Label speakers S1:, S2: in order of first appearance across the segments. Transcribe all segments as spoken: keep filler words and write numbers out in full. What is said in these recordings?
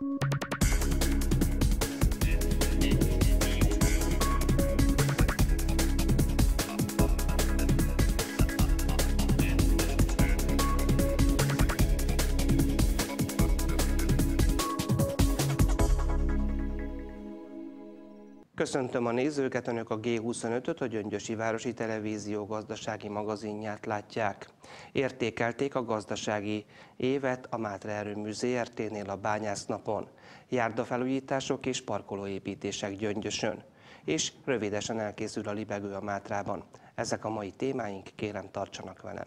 S1: Köszöntöm a nézőket, Önök a G huszonötöt, a Gyöngyösi Városi Televízió gazdasági magazinját látják. Értékelték a gazdasági évet a Mátra Erőmű Zé Er Té-nél a Bányásznapon. Járdafelújítások és parkolóépítések Gyöngyösön. És rövidesen elkészül a libegő a Mátrában. Ezek a mai témáink, kérem tartsanak velem.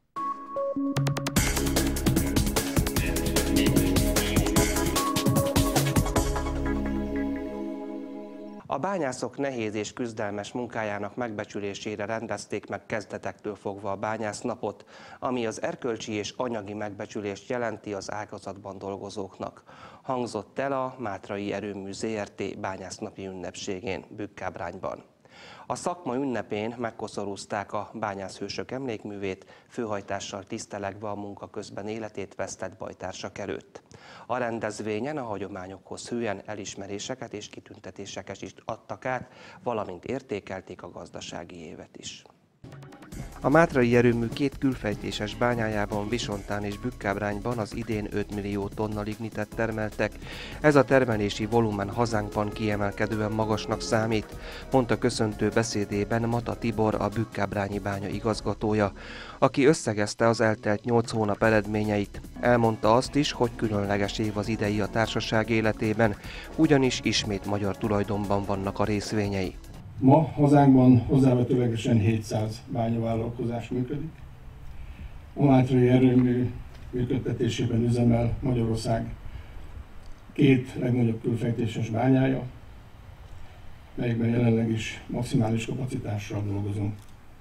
S1: A bányászok nehéz és küzdelmes munkájának megbecsülésére rendezték meg kezdetektől fogva a Bányásznapot, ami az erkölcsi és anyagi megbecsülést jelenti az ágazatban dolgozóknak. Hangzott el a Mátrai Erőmű Zé Er Té bányásznapi ünnepségén Bükkábrányban. A szakma ünnepén megkoszorúzták a bányászhősök emlékművét, főhajtással tisztelegve a munka közben életét vesztett bajtársak előtt. A rendezvényen a hagyományokhoz hűen elismeréseket és kitüntetéseket is adtak át, valamint értékelték a gazdasági évet is. A Mátrai Erőmű két külfejtéses bányájában, Visontán és Bükkábrányban az idén öt millió tonna lignitet termeltek. Ez a termelési volumen hazánkban kiemelkedően magasnak számít, mondta köszöntő beszédében Mata Tibor, a Bükkábrányi bánya igazgatója, aki összegezte az eltelt nyolc hónap eredményeit. Elmondta azt is, hogy különleges év az idei a társaság életében, ugyanis ismét magyar tulajdonban vannak a részvényei.
S2: Ma hazánkban hozzávetőlegesen hétszáz bányavállalkozás működik. A Mátrai Erőmű működtetésében üzemel Magyarország két legnagyobb külfejtéses bányája, melyekben jelenleg is maximális kapacitással dolgozunk.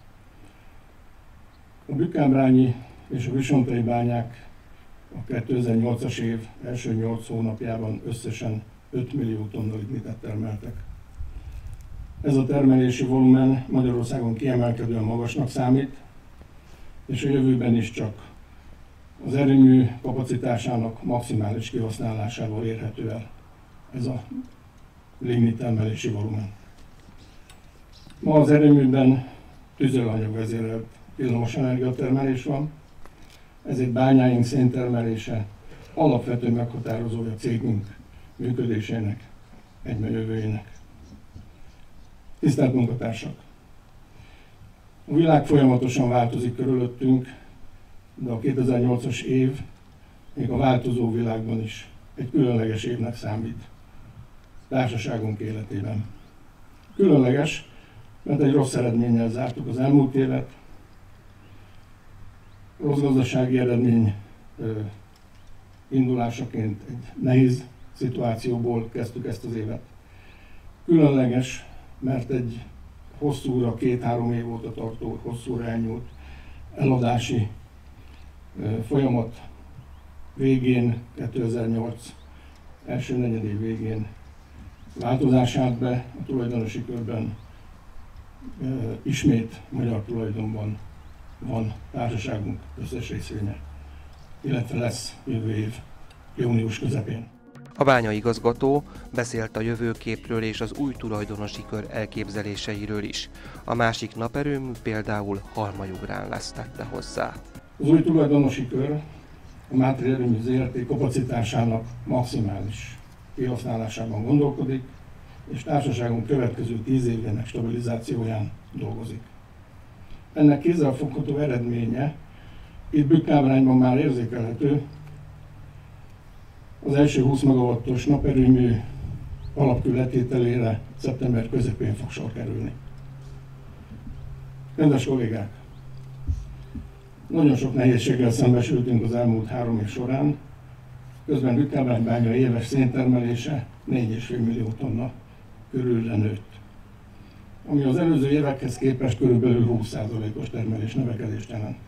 S2: A bükkábrányi és a visontai bányák a kétezer-nyolcas év első nyolc hónapjában összesen öt millió tonna lignitet termeltek. Ez a termelési volumen Magyarországon kiemelkedően magasnak számít, és a jövőben is csak az erőmű kapacitásának maximális kihasználásával érhető el ez a lignit termelési volumen. Ma az erőműben tüzelőanyag vezérelt villamosenergia termelés van, ezért bányáink széntermelése alapvető meghatározója cégünk működésének, egyben jövőjének. Tisztelt munkatársak! A világ folyamatosan változik körülöttünk, de a kétezer-nyolcas év még a változó világban is egy különleges évnek számít társaságunk életében. Különleges, mert egy rossz eredménnyel zártuk az elmúlt évet, rossz gazdasági eredmény ö, indulásaként egy nehéz szituációból kezdtük ezt az évet. Különleges, mert egy hosszúra, két-három év óta tartó, hosszúra elnyúlt eladási folyamat végén, kétezer-nyolc első negyedév végén változását be a tulajdonosi körben ismét magyar tulajdonban van társaságunk összes részvénye, illetve lesz jövő év június közepén.
S1: A bányaigazgató beszélt a jövőképről és az új tulajdonosi kör elképzeléseiről is. A másik naperőmű például Halmajugrán lesz, tette hozzá.
S2: Az új tulajdonosi kör a Mátrai Erőmű Zé Er Té kapacitásának maximális kihasználásában gondolkodik, és társaságunk következő tíz évének stabilizációján dolgozik. Ennek kézzelfogható eredménye itt Bükkábrányban már érzékelhető. Az első húsz megawattos naperőmű alapkő letételére szeptember közepén fog sor kerülni. Kedves kollégák! Nagyon sok nehézséggel szembesültünk az elmúlt három év során, közben Bükkábrány bánya éves széntermelése négy egész öt millió tonna körülre nőtt, ami az előző évekhez képest körülbelül húsz százalékos termelés növekedést jelent.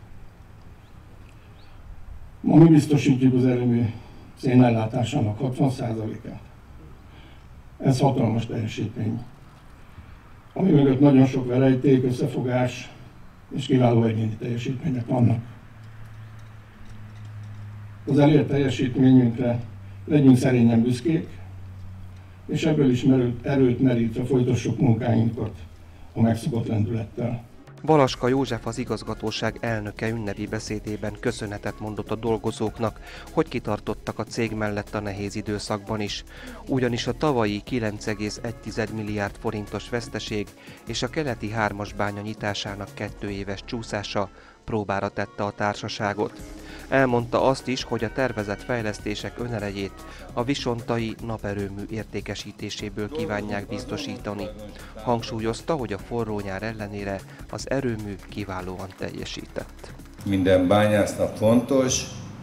S2: Ma mi biztosítjuk az erőmű szénellátásának hatvan százalékát. Ez hatalmas teljesítmény, ami mögött nagyon sok verejték, összefogás és kiváló egyéni teljesítmények vannak. Az elért teljesítményünkre Legyünk szerényen büszkék, és ebből is erőt merítve folytassuk munkáinkat a megszokott lendülettel.
S1: Balaska József, az igazgatóság elnöke ünnepi beszédében köszönetet mondott a dolgozóknak, hogy kitartottak a cég mellett a nehéz időszakban is. Ugyanis a tavalyi kilenc egész egy milliárd forintos veszteség és a keleti hármasbánya nyitásának kettő éves csúszása próbára tette a társaságot. Elmondta azt is, hogy a tervezett fejlesztések önerejét a visontai naperőmű értékesítéséből kívánják biztosítani. Hangsúlyozta, hogy a forró nyár ellenére az erőmű kiválóan teljesített.
S3: Minden bányásznak fontos,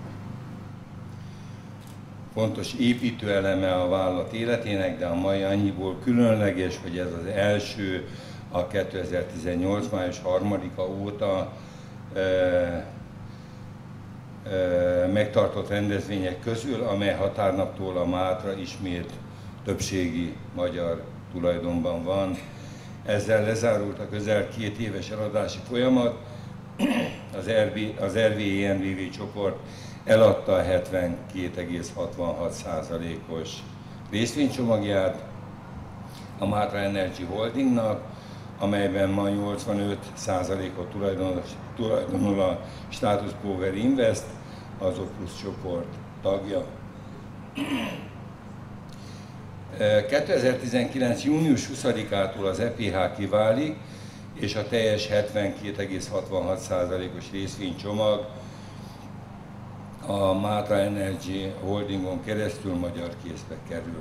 S3: fontos építőeleme a vállalat életének, de a mai annyiból különleges, hogy ez az első a kétezer-tizennyolc. május harmadika óta e megtartott rendezvények közül, amely határnaptól a mátra ismét többségi magyar tulajdonban van. Ezzel lezárult a közel két éves eladási folyamat. Az, az er vé é en vé vé csoport eladta a hetvenkét egész hatvanhat százalékos részvénycsomagját a Mátra Energy Holdingnak, amelyben ma nyolcvanöt százalékot tulajdonol a Status Power Invest, az Opus csoport tagja. kétezer-tizenkilenc. június huszadikától az e pé há kiválik, és a teljes hetvenkét egész hatvanhat százalékos részvénycsomag a Mátra Energy Holdingon keresztül magyar kézbe kerül.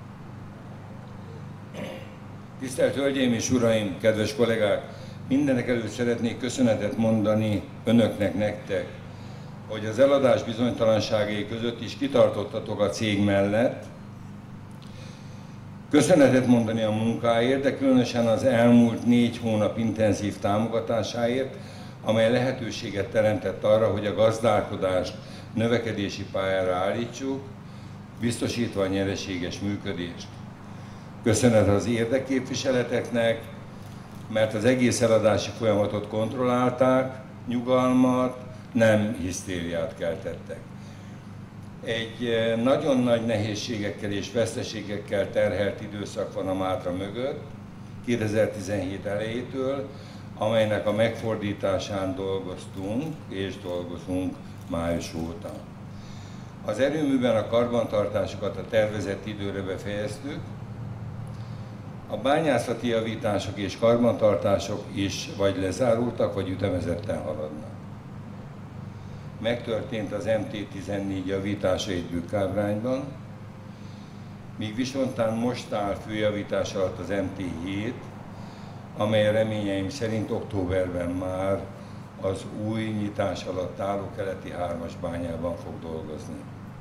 S3: Tisztelt Hölgyeim és Uraim, kedves kollégák! Mindenek előtt szeretnék köszönetet mondani önöknek, nektek, hogy az eladás bizonytalanságai között is kitartottatok a cég mellett. Köszönetet mondani a munkáért, de különösen az elmúlt négy hónap intenzív támogatásáért, amely lehetőséget teremtett arra, hogy a gazdálkodást növekedési pályára állítsuk, biztosítva a nyereséges működést. Köszönet az érdekképviseleteknek, mert az egész eladási folyamatot kontrollálták, nyugalmat, nem hisztériát keltettek. Egy nagyon nagy nehézségekkel és veszteségekkel terhelt időszak van a Mátra mögött, kétezer-tizenhét elejétől, amelynek a megfordításán dolgoztunk és dolgozunk május óta. Az erőműben a karbantartásokat a tervezett időre befejeztük, a bányászati javítások és karbantartások is vagy lezárultak, vagy ütemezetten haladnak. Megtörtént az em té tizennégy javítása egy Bükkábrányban, míg Visontán most áll főjavítás alatt az em té hét, amely reményeim szerint októberben már az új nyitás alatt álló keleti hármas bányában fog dolgozni.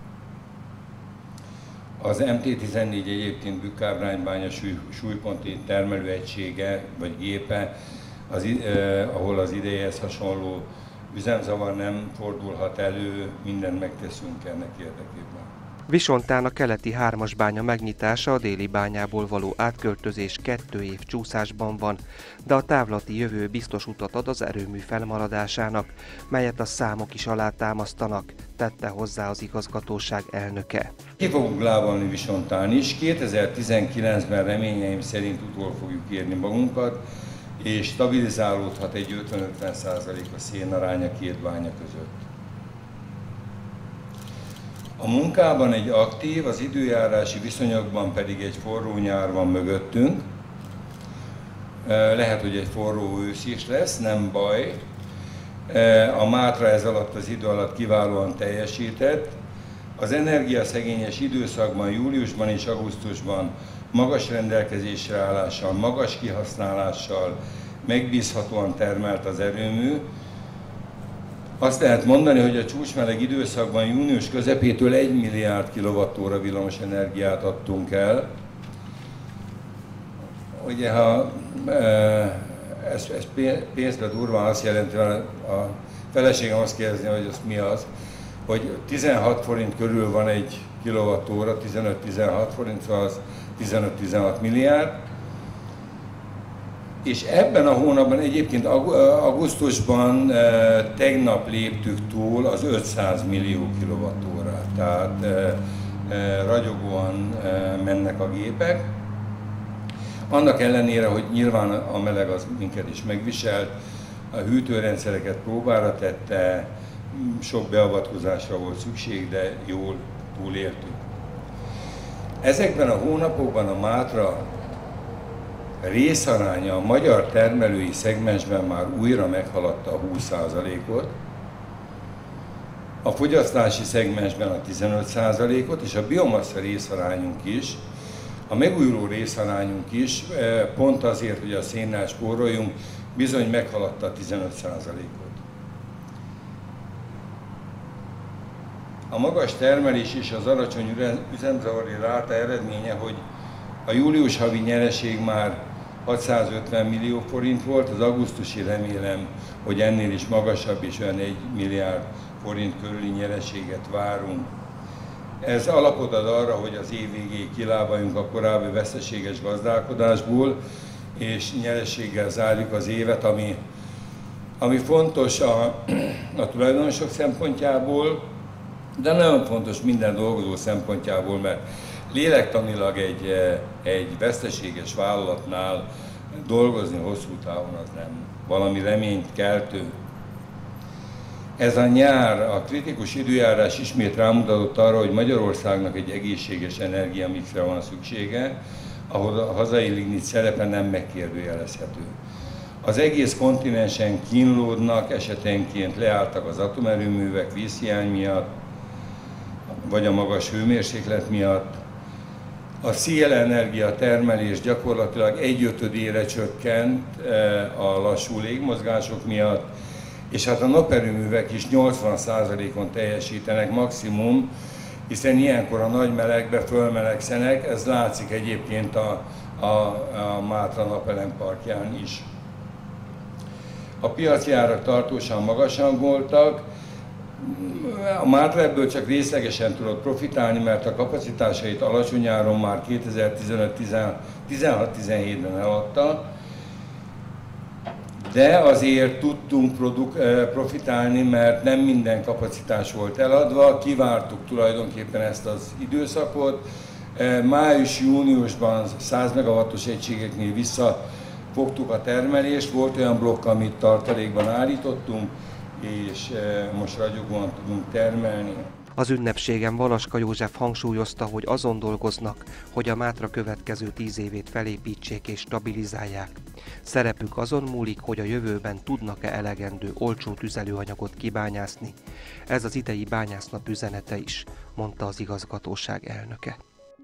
S3: Az em té tizennégy egyébként Bükkábránybánya súly, súlyponti termelőegysége vagy gépe, az, eh, ahol az idejéhez hasonló üzemzavar nem fordulhat elő, mindent megteszünk ennek érdekében.
S1: Visontán a keleti hármasbánya megnyitása a déli bányából való átköltözés kettő év csúszásban van, de a távlati jövő biztos utat ad az erőmű felmaradásának, melyet a számok is alátámasztanak, tette hozzá az igazgatóság elnöke.
S3: Ki fogunk lábalni Visontán is, kétezer-tizenkilencben reményeim szerint utol fogjuk érni magunkat, és stabilizálódhat egy ötven-ötven százalékos szénarány a két bánya között. A munkában egy aktív, az időjárási viszonyokban pedig egy forró nyár van mögöttünk. Lehet, hogy egy forró ősz is lesz, nem baj. A Mátra ez alatt az idő alatt kiválóan teljesített. Az energiaszegényes időszakban, júliusban és augusztusban magas rendelkezésre állással, magas kihasználással megbízhatóan termelt az erőmű. Azt lehet mondani, hogy a csúcsmeleg időszakban június közepétől egy milliárd kilovattóra villamos energiát adtunk el. Ugye, ha ez, ez pénzbe durván azt jelenti, a feleségem azt kérdezni, hogy az mi az, hogy tizenhat forint körül van egy kilovattóra, tizenöt-tizenhat forint, szóval az tizenöt-tizenhat milliárd. És ebben a hónapban, egyébként augusztusban tegnap léptük túl az ötszáz millió kilovattórát. Tehát ragyogóan mennek a gépek. Annak ellenére, hogy nyilván a meleg az minket is megviselt, a hűtőrendszereket próbára tette, sok beavatkozásra volt szükség, de jól túléltük. Ezekben a hónapokban a Mátra részaránya a magyar termelői szegmensben már újra meghaladta a húsz százalékot, a fogyasztási szegmensben a tizenöt százalékot, és a biomassa részarányunk is, a megújuló részarányunk is, pont azért, hogy a szénnel spóroljunk, bizony meghaladta a tizenöt százalékot. A magas termelés és az alacsony üzemzavari ráta eredménye, hogy a július havi nyereség már hatszázötven millió forint volt, az augusztusi remélem, hogy ennél is magasabb, és olyan egy milliárd forint körüli nyereséget várunk. Ez alapot ad arra, hogy az év végéig kilábaljunk a korábbi veszteséges gazdálkodásból, és nyereséggel zárjuk az évet, ami, ami fontos a, a tulajdonosok szempontjából, de nagyon fontos minden dolgozó szempontjából, mert lélektanilag egy, egy veszteséges vállalatnál dolgozni hosszú távon az nem valami reményt keltő. Ez a nyár, a kritikus időjárás ismét rámutatott arra, hogy Magyarországnak egy egészséges energiamixre van szüksége, ahol a hazai lignit szerepe nem megkérdőjelezhető. Az egész kontinensen kínlódnak, esetenként leálltak az atomerőművek vízhiány miatt, vagy a magas hőmérséklet miatt. A szélenergia termelés gyakorlatilag egyötödére csökkent a lassú légmozgások miatt, és hát a naperőművek is nyolcvan százalékon teljesítenek maximum, hiszen ilyenkor a nagy melegbe fölmelegszenek, ez látszik egyébként a, a, a Mátra napelemparkján is. A piaci árak tartósan magasan voltak, a Mátra ebből csak részlegesen tudott profitálni, mert a kapacitásait alacsony áron már kétezer-tizenöt tizenhat tizenhétben eladta, de azért tudtunk produk, profitálni, mert nem minden kapacitás volt eladva, kivártuk tulajdonképpen ezt az időszakot. Május-júniusban száz megawattos egységeknél visszafogtuk a termelést, volt olyan blokk, amit tartalékban állítottunk, és most ragyogóan tudunk termelni.
S1: Az ünnepségen Valaska József hangsúlyozta, hogy azon dolgoznak, hogy a Mátra következő tíz évét felépítsék és stabilizálják. Szerepük azon múlik, hogy a jövőben tudnak-e elegendő olcsó tüzelőanyagot kibányászni. Ez az idei bányásznap üzenete is, mondta az igazgatóság elnöke.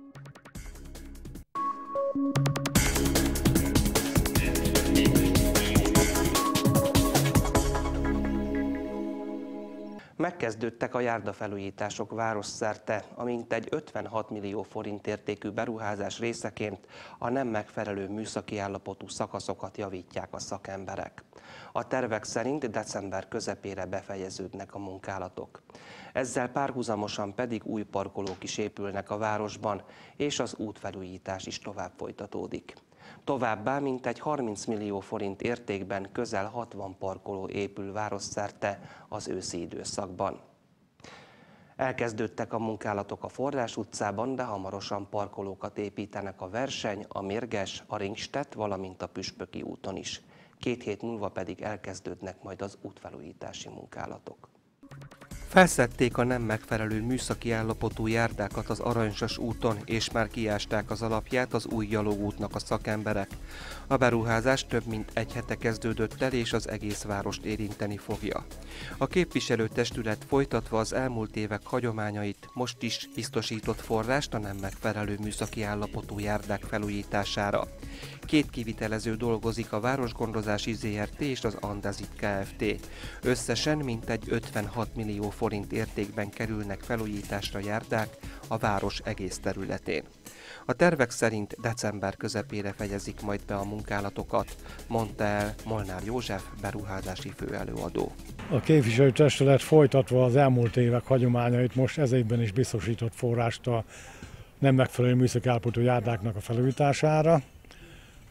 S1: Megkezdődtek a járdafelújítások városszerte, a mintegy ötvenhat millió forint értékű beruházás részeként a nem megfelelő műszaki állapotú szakaszokat javítják a szakemberek. A tervek szerint december közepére befejeződnek a munkálatok. Ezzel párhuzamosan pedig új parkolók is épülnek a városban, és az útfelújítás is tovább folytatódik. Továbbá mintegy harminc millió forint értékben közel hatvan parkoló épül városszerte az őszi időszakban. Elkezdődtek a munkálatok a Forrás utcában, de hamarosan parkolókat építenek a Verseny, a Mérges, a Ringstedt, valamint a Püspöki úton is. Két hét múlva pedig elkezdődnek majd az útfelújítási munkálatok. Felszedték a nem megfelelő műszaki állapotú járdákat az Aranysas úton, és már kiásták az alapját az új gyalogútnak a szakemberek. A beruházás több mint egy hete kezdődött el, és az egész várost érinteni fogja. A képviselőtestület folytatva az elmúlt évek hagyományait most is biztosított forrást a nem megfelelő műszaki állapotú járdák felújítására. Két kivitelező dolgozik, a Városgondozási zé er té és az Andezit Kft. Összesen mintegy ötvenhat millió forint értékben kerülnek felújításra járdák a város egész területén. A tervek szerint december közepére fejezik majd be a munkálatokat, mondta el Molnár József, beruházási főelőadó.
S4: A képviselőtestület folytatva az elmúlt évek hagyományait most ez évben is biztosított forrást a nem megfelelő műszaki állapotú járdáknak a felújítására.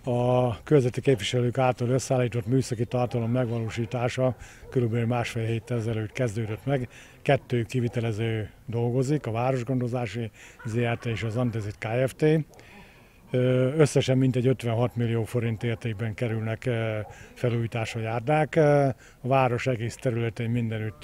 S4: A körzeti képviselők által összeállított műszaki tartalom megvalósítása körülbelül másfél héttel ezelőtt kezdődött meg. Kettő kivitelező dolgozik, a Városgondozási zé er té és az Andezit Kft. Összesen mintegy ötvenhat millió forint értékben kerülnek felújításra járdák. A város egész területén mindenütt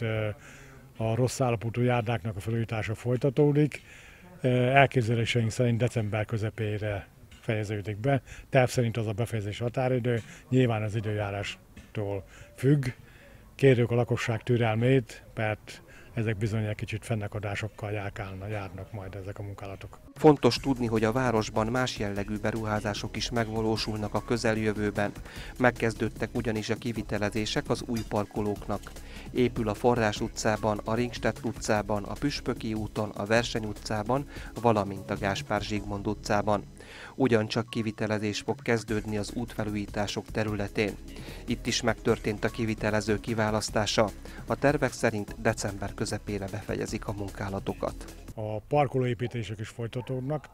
S4: a rossz állapotú járdáknak a felújítása folytatódik. Elképzeléseink szerint december közepére fejeződik be. Terv szerint az a befejezés határidő, nyilván az időjárástól függ. Kérjük a lakosság türelmét, mert ezek bizony egy kicsit fennakadásokkal járkálna, járnak majd ezek a munkálatok.
S1: Fontos tudni, hogy a városban más jellegű beruházások is megvalósulnak a közeljövőben. Megkezdődtek ugyanis a kivitelezések az új parkolóknak. Épül a Forrás utcában, a Ringstedt utcában, a Püspöki úton, a Verseny utcában, valamint a Gáspár Zsigmond utcában. Ugyancsak kivitelezés fog kezdődni az útfelújítások területén. Itt is megtörtént a kivitelező kiválasztása. A tervek szerint december közepére befejezik a munkálatokat.
S4: A parkolóépítések is folytatódnak.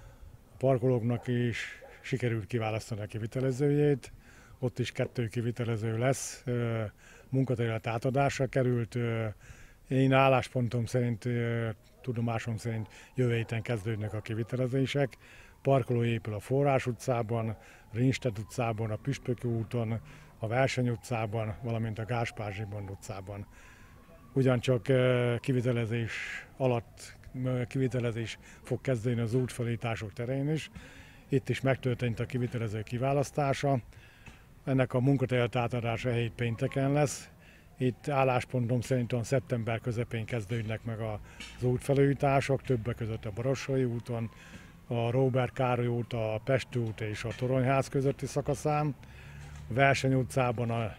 S4: A parkolóknak is sikerült kiválasztani a kivitelezőjét. Ott is kettő kivitelező lesz. Munkaterület átadásra került. Én álláspontom szerint, tudomásom szerint jövő héten kezdődnek a kivitelezések. Parkoló épül a Forrás utcában, a Ringstedt utcában, a Püspöki úton, a Verseny utcában, valamint a Gáspár Zsigmond utcában. Ugyancsak kivitelezés alatt kivitelezés fog kezdeni az útfelújítások terén is. Itt is megtörtént a kivitelező kiválasztása. Ennek a munkaterület átadása hét pénteken lesz. Itt álláspontom szerint a szeptember közepén kezdődnek meg az útfelújítások, többek között a Barossai úton, a Róbert Károly út, a Pesti út és a Toronyház közötti szakaszán. A Verseny utcában a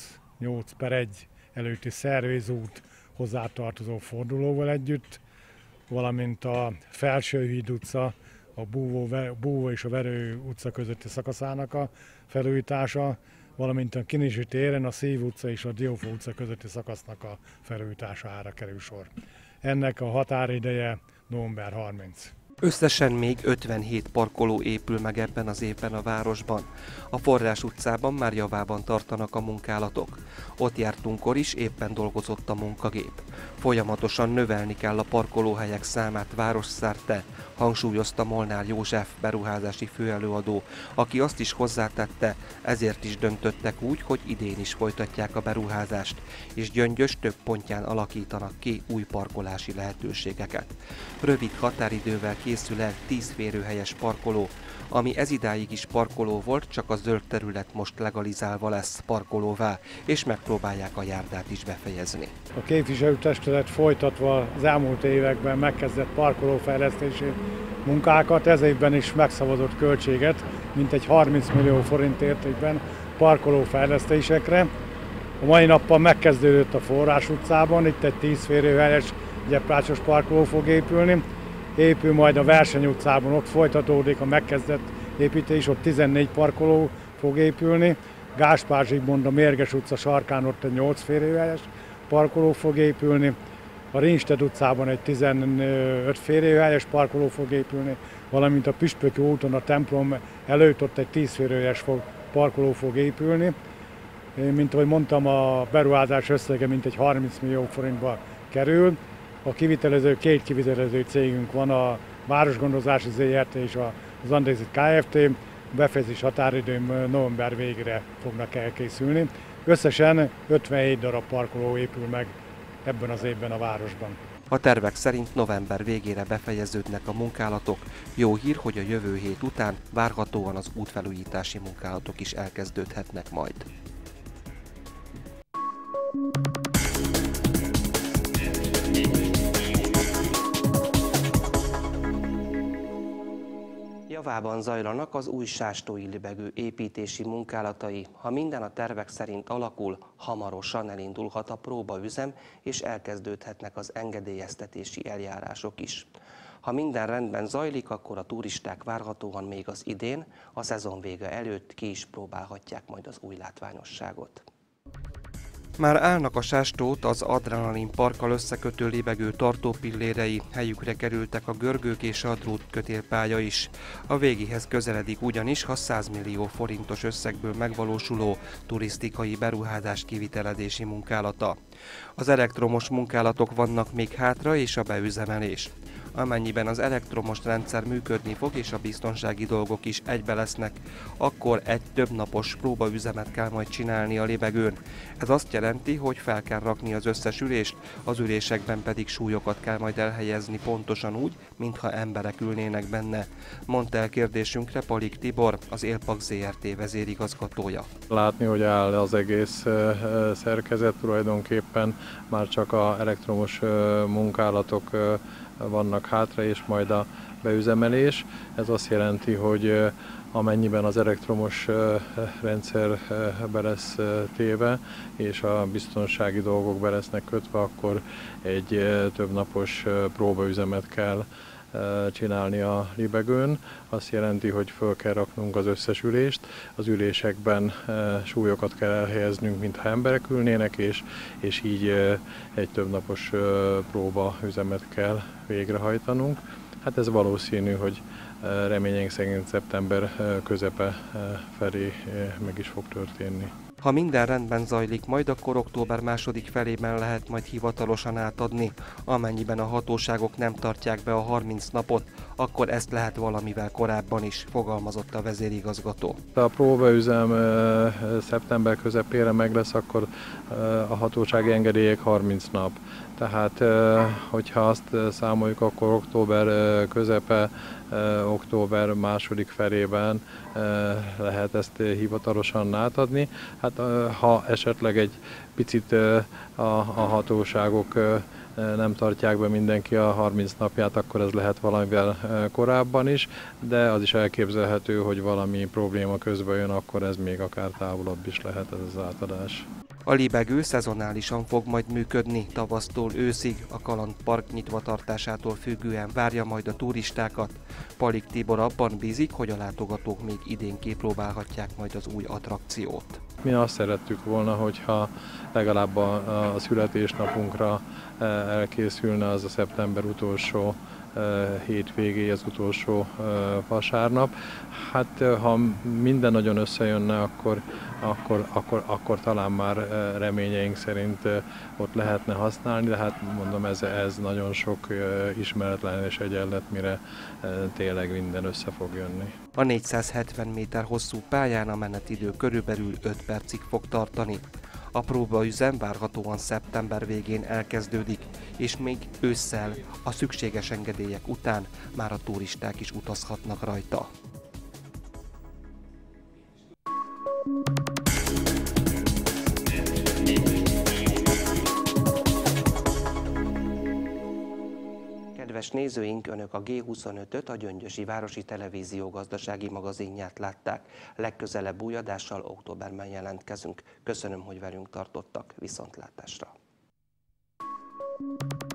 S4: nyolc per egy előtti Szervézút hozzátartozó fordulóval együtt, valamint a Felsőhíd utca, a Búvó, Búvó és a Verő utca közötti szakaszának a felújítása, valamint a Kinizsi téren a Szív utca és a Diófó utca közötti szakasznak a felújítására kerül sor. Ennek a határideje november harmincadika.
S1: Összesen még ötvenhét parkoló épül meg ebben az évben a városban. A Forrás utcában már javában tartanak a munkálatok. Ott jártunkkor is éppen dolgozott a munkagép. Folyamatosan növelni kell a parkolóhelyek számát városszerte, hangsúlyozta Molnár József beruházási főelőadó, aki azt is hozzátette, ezért is döntöttek úgy, hogy idén is folytatják a beruházást, és Gyöngyös több pontján alakítanak ki új parkolási lehetőségeket. Rövid határidővel készül el tíz férőhelyes parkoló, ami ezidáig is parkoló volt, csak a zöld terület most legalizálva lesz parkolóvá, és megpróbálják a járdát is befejezni.
S4: A képviselőtestület folytatva az elmúlt években megkezdett parkolófejlesztési munkákat, ez évben is megszavazott költséget, mintegy harminc millió forint értékben parkolófejlesztésekre. A mai nappal megkezdődött a Forrás utcában, itt egy tíz férőhelyes gyeprácsos parkoló fog épülni. Épül majd a Verseny utcában, ott folytatódik a megkezdett építés, ott tizennégy parkoló fog épülni. Gáspár Zsigmond a Mérges utca sarkán ott egy nyolc férőhelyes parkoló fog épülni. A Ringstedt utcában egy tizenöt férőhelyes parkoló fog épülni, valamint a Püspöki úton a templom előtt ott egy tíz férőhelyes parkoló fog épülni. Mint ahogy mondtam, a beruházás összege mintegy harminc millió forintba kerül. A kivitelező, két kivitelező cégünk van, a Városgondozási zé er té és az Andezit Kft. A befejezés határidő november végére fognak elkészülni. Összesen ötvenhét darab parkoló épül meg ebben az évben a városban.
S1: A tervek szerint november végére befejeződnek a munkálatok. Jó hír, hogy a jövő hét után várhatóan az útfelújítási munkálatok is elkezdődhetnek majd. Javában zajlanak az új Sástói Libegő építési munkálatai. Ha minden a tervek szerint alakul, hamarosan elindulhat a próbaüzem, és elkezdődhetnek az engedélyeztetési eljárások is. Ha minden rendben zajlik, akkor a turisták várhatóan még az idén, a szezon vége előtt ki is próbálhatják majd az új látványosságot. Már állnak a Sástót az Adrenalin Parkkal összekötő libegő tartópillérei, helyükre kerültek a görgők és a drótkötélpálya is. A végéhez közeledik ugyanis a száz millió forintos összegből megvalósuló turisztikai beruházás kivitelezési munkálata. Az elektromos munkálatok vannak még hátra és a beüzemelés. Amennyiben az elektromos rendszer működni fog és a biztonsági dolgok is egybe lesznek, akkor egy több napos próbaüzemet kell majd csinálni a libegőn. Ez azt jelenti, hogy fel kell rakni az összes ülést, az ülésekben pedig súlyokat kell majd elhelyezni pontosan úgy, mintha emberek ülnének benne, mondta el kérdésünkre Palik Tibor, az Élpak zé er té vezérigazgatója.
S5: Látni, hogy áll az egész szerkezet, tulajdonképpen már csak az elektromos munkálatok vannak hátra, és majd a beüzemelés. Ez azt jelenti, hogy amennyiben az elektromos rendszer be lesz téve, és a biztonsági dolgok be lesznek kötve, akkor egy több napos próbaüzemet kell csinálni a libegőn. Azt jelenti, hogy föl kell raknunk az összes ülést, az ülésekben súlyokat kell elhelyeznünk, mintha emberek ülnének, és, és így egy több napos próbaüzemet kell végrehajtanunk. Hát ez valószínű, hogy reményeink szerint szeptember közepe felé meg is fog történni.
S1: Ha minden rendben zajlik majd, akkor október második felében lehet majd hivatalosan átadni. Amennyiben a hatóságok nem tartják be a harminc napot, akkor ezt lehet valamivel korábban is, fogalmazott a vezérigazgató.
S5: Ha a próbaüzem szeptember közepére meg lesz, akkor a hatósági engedélyek harminc nap. Tehát, hogyha azt számoljuk, akkor október közepe, október második felében lehet ezt hivatalosan átadni. Hát, ha esetleg egy picit a, a hatóságok nem tartják be mindenki a harminc napját, akkor ez lehet valamivel korábban is, de az is elképzelhető, hogy valami probléma közben jön, akkor ez még akár távolabb is lehet ez az átadás.
S1: A libegő szezonálisan fog majd működni, tavasztól őszig, a kalandpark nyitva tartásától függően várja majd a turistákat. Palik Tibor abban bízik, hogy a látogatók még idén kipróbálhatják majd az új attrakciót.
S5: Mi azt szerettük volna, hogyha legalább a, a születésnapunkra elkészülne az a szeptember utolsó hétvégé, az utolsó vasárnap. Hát ha minden nagyon összejönne, akkor, akkor, akkor, akkor talán már reményeink szerint ott lehetne használni, de hát mondom, ez, ez nagyon sok ismeretlen és egyenlet, mire tényleg minden össze fog jönni.
S1: A négyszázhetven méter hosszú pályán a menetidő körülbelül öt percig fog tartani. A próbaüzem várhatóan szeptember végén elkezdődik, és még ősszel a szükséges engedélyek után már a turisták is utazhatnak rajta. Kedves nézőink, Önök a G huszonötöt, a Gyöngyösi Városi Televízió gazdasági magazinját látták. Legközelebb új adással októberben jelentkezünk. Köszönöm, hogy velünk tartottak. Viszontlátásra!